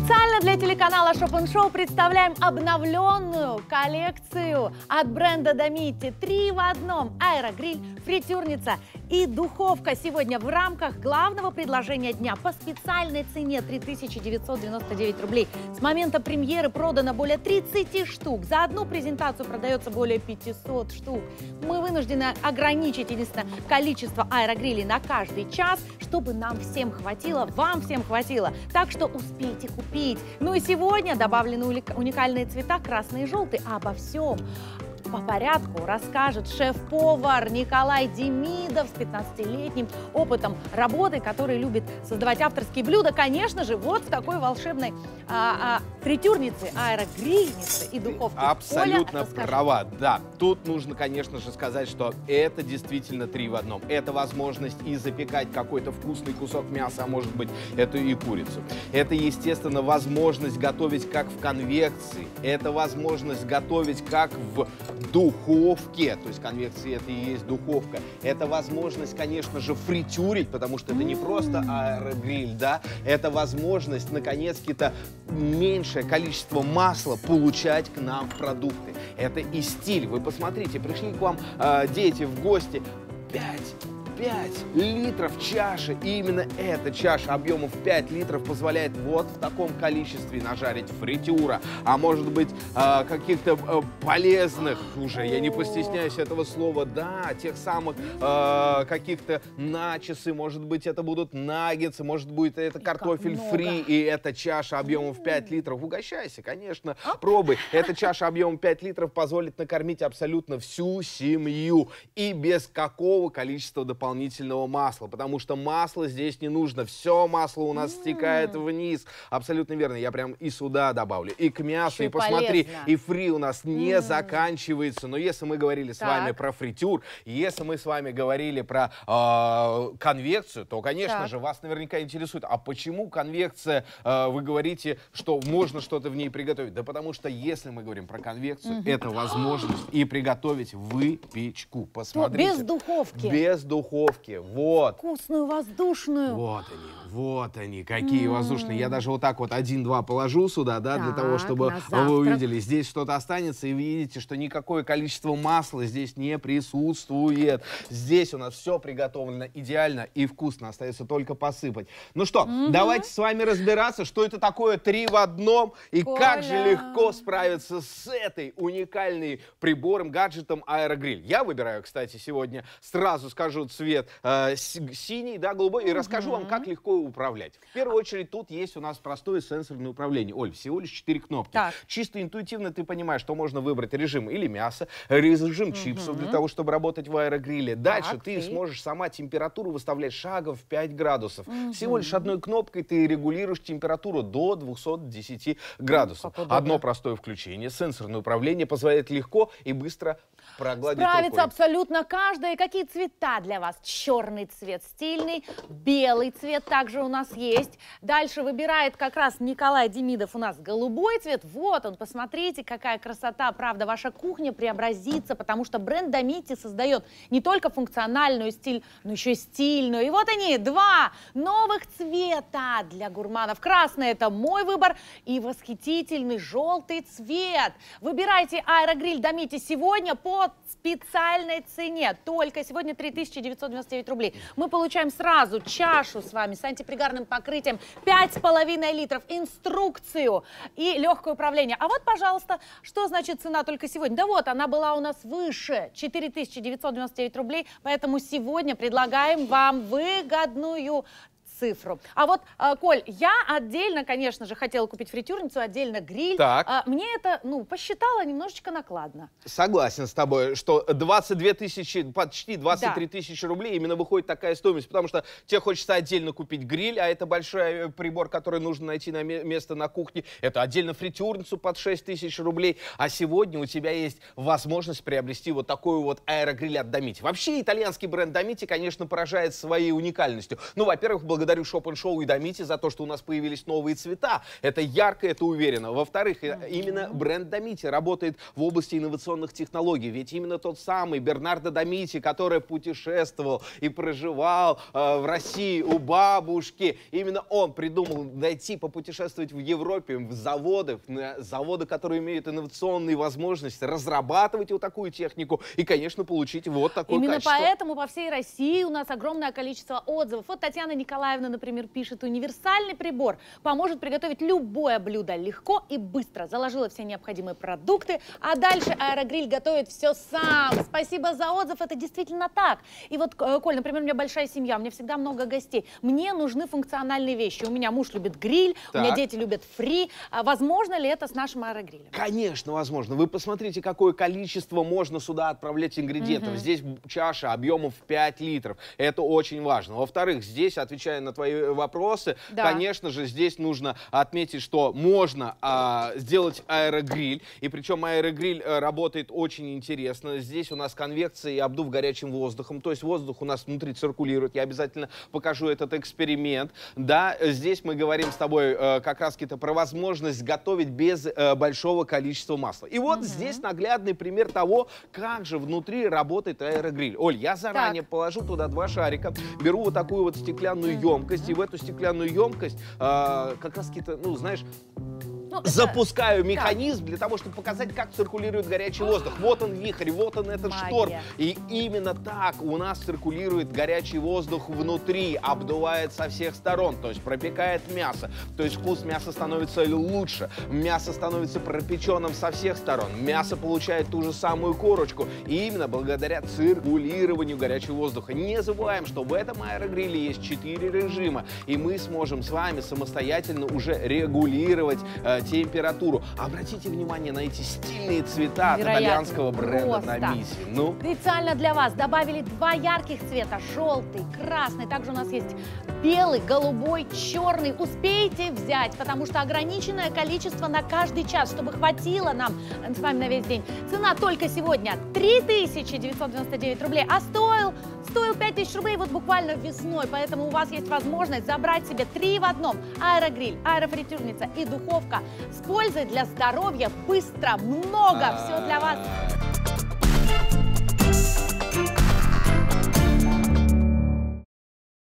Специально для телеканала Shop & Show представляем обновленную коллекцию от бренда Домити. 3 в одном: аэрогриль, фритюрница и духовка. Сегодня в рамках главного предложения дня по специальной цене 3999 рублей. С момента премьеры продано более 30 штук. За одну презентацию продается более 500 штук. Мы вынуждены ограничить, единственное, количество аэрогрилей на каждый час, чтобы нам всем хватило, вам всем хватило. Так что успейте купить. Ну и сегодня добавлены уникальные цвета красный и желтый. А обо всем по порядку расскажет шеф-повар Николай Демидов с 15-летним опытом работы, который любит создавать авторские блюда. Конечно же, вот в такой волшебной фритюрнице, аэрогрильнице и духовке. Абсолютно права, да. Тут нужно, конечно же, сказать, что это действительно 3 в одном. Это возможность и запекать какой-то вкусный кусок мяса, а может быть, это и курицу. Это, естественно, возможность готовить как в конвекции. Это возможность готовить как в духовке, то есть конвекция это и есть духовка. Это возможность, конечно же, фритюрить, потому что это не просто аэрогриль, да, это возможность, наконец-то, меньшее количество масла получать к нам в продукты. Это и стиль. Вы посмотрите, пришли к вам дети в гости, 5 литров чаши, и именно эта чаша объемом в 5 литров позволяет вот в таком количестве нажарить фритюра, а может быть каких-то полезных, уже я не постесняюсь этого слова, да, тех самых каких-то начосы, может быть это будут наггетсы, может быть это картофель фри, и эта чаша объемом в 5 литров. Угощайся, конечно, пробуй. Эта чаша объемом 5 литров позволит накормить абсолютно всю семью и без какого количества дополнительного масла, потому что масло здесь не нужно. Все масло у нас стекает вниз. Абсолютно верно. Я прям и сюда добавлю, и к мясу, и посмотри, и фри у нас не заканчивается. Но если мы говорили с вами про фритюр, если мы с вами говорили про конвекцию, то, конечно же, вас наверняка интересует, а почему конвекция, вы говорите, что можно что-то в ней приготовить? Да потому что, если мы говорим про конвекцию, это возможность и приготовить выпечку. Посмотрите. Без духовки. Без духовки. Вот. Вкусную, воздушную. Вот они, какие воздушные. Я даже вот так вот 1-2 положу сюда, да, для того, чтобы вы увидели. Здесь что-то останется, и вы видите, что никакое количество масла здесь не присутствует. Здесь у нас все приготовлено идеально и вкусно. Остается только посыпать. Ну что, давайте с вами разбираться, что это такое 3 в одном, и как же легко справиться с этой уникальной прибором, гаджетом аэрогриль. Я выбираю, кстати, сегодня, сразу скажу, цвет синий, да, голубой, и расскажу вам, как легко управлять. В первую очередь, тут есть у нас простое сенсорное управление. Оль, всего лишь 4 кнопки. Чисто интуитивно ты понимаешь, что можно выбрать режим или мяса, режим чипсов для того, чтобы работать в аэрогриле. Дальше ты сможешь сама температуру выставлять шагом в 5 градусов. Всего лишь одной кнопкой ты регулируешь температуру до 210 градусов. Одно простое включение, сенсорное управление позволяет легко и быстро прогладить рукой. Справится абсолютно каждая. Какие цвета для вас? Черный цвет стильный, белый цвет также у нас есть. Дальше выбирает как раз Николай Демидов у нас голубой цвет. Вот он, посмотрите, какая красота. Правда, ваша кухня преобразится, потому что бренд Домити создает не только функциональную стиль, но еще и стильную. И вот они, 2 новых цвета для гурманов. Красный — это мой выбор, и восхитительный желтый цвет. Выбирайте аэрогриль Домити сегодня по специальной цене. Только сегодня 3999 рублей. Мы получаем сразу чашу с вами с антипригарным покрытием 5,5 литров, инструкцию и легкое управление. А вот, пожалуйста, что значит цена только сегодня? Да вот, она была у нас выше 4999 рублей, поэтому сегодня предлагаем вам выгодную цифру. А вот, Коль, я отдельно, конечно же, хотела купить фритюрницу, отдельно гриль. Мне это, посчитала немножечко накладно. Согласен с тобой, что 22 тысячи, почти 23 тысячи рублей именно выходит такая стоимость, потому что тебе хочется отдельно купить гриль, а это большой прибор, который нужно найти на место на кухне. Это отдельно фритюрницу под 6 тысяч рублей. А сегодня у тебя есть возможность приобрести вот такой вот аэрогриль от Домити. Вообще, итальянский бренд Домити, конечно, поражает своей уникальностью. Ну, во-первых, благодаря благодарю Shop & Show и Домити за то, что у нас появились новые цвета. Это ярко, это уверенно. Во-вторых, именно бренд Домити работает в области инновационных технологий. Ведь именно тот самый Бернардо Домити, который путешествовал и проживал в России у бабушки, именно он придумал найти, попутешествовать в Европе, в заводы, которые имеют инновационные возможности, разрабатывать вот такую технику и, конечно, получить вот такое Именно качество. поэтому по всей России у нас огромное количество отзывов. Вот Татьяна Николаевна, например, пишет: универсальный прибор поможет приготовить любое блюдо легко и быстро. Заложила все необходимые продукты, а дальше аэрогриль готовит все сам. Спасибо за отзыв, это действительно так. И вот, Коль, например, у меня большая семья, у меня всегда много гостей. Мне нужны функциональные вещи. У меня муж любит гриль, у меня дети любят фри. Возможно ли это с нашим аэрогрилем? Конечно, возможно. Вы посмотрите, какое количество можно сюда отправлять ингредиентов. Здесь чаша объемом в 5 литров. Это очень важно. Во-вторых, здесь, отвечая на твои вопросы, конечно же, здесь нужно отметить, что можно сделать аэрогриль. И причем аэрогриль работает очень интересно. Здесь у нас конвекция и обдув горячим воздухом. То есть воздух у нас внутри циркулирует. Я обязательно покажу этот эксперимент. Да, здесь мы говорим с тобой как раз-таки про возможность готовить без большого количества масла. И вот здесь наглядный пример того, как же внутри работает аэрогриль. Оль, я заранее положу туда 2 шарика, беру вот такую вот стеклянную емкость, и в эту стеклянную емкость как раз-таки, ну, знаешь, запускаю механизм для того, чтобы показать, как циркулирует горячий воздух. Вот он вихрь, вот он этот шторм. И именно так у нас циркулирует горячий воздух внутри, обдувает со всех сторон, то есть пропекает мясо. То есть вкус мяса становится лучше, мясо становится пропеченным со всех сторон, мясо получает ту же самую корочку. И именно благодаря циркулированию горячего воздуха. Не забываем, что в этом аэрогриле есть 4 режима, и мы сможем с вами самостоятельно уже регулировать температуру. Обратите внимание на эти стильные цвета от итальянского бренда Домити. Ну? Специально для вас добавили 2 ярких цвета: желтый, красный. Также у нас есть белый, голубой, черный. Успейте взять, потому что ограниченное количество на каждый час, чтобы хватило нам с вами на весь день. Цена только сегодня 3999 рублей, а стоил 5000 рублей вот буквально весной. Поэтому у вас есть возможность забрать себе 3 в одном: аэрогриль, аэрофритюрница и духовка с пользой для здоровья. Быстро, много, все для вас.